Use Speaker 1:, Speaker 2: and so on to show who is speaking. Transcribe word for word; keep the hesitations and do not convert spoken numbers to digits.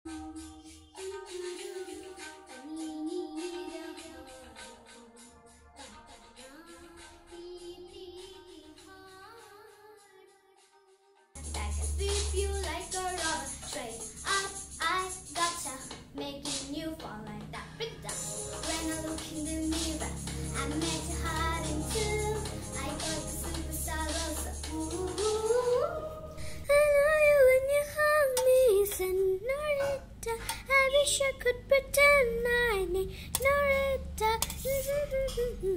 Speaker 1: Sweep you like a rubber, straight up, I gotcha, making you fall like that. Break it down. When I look in the mirror, I met your heart in two. I got the superstar Rosa. Ooh, I know you when you hug me, senorita. I wish I could pretend I need Norita.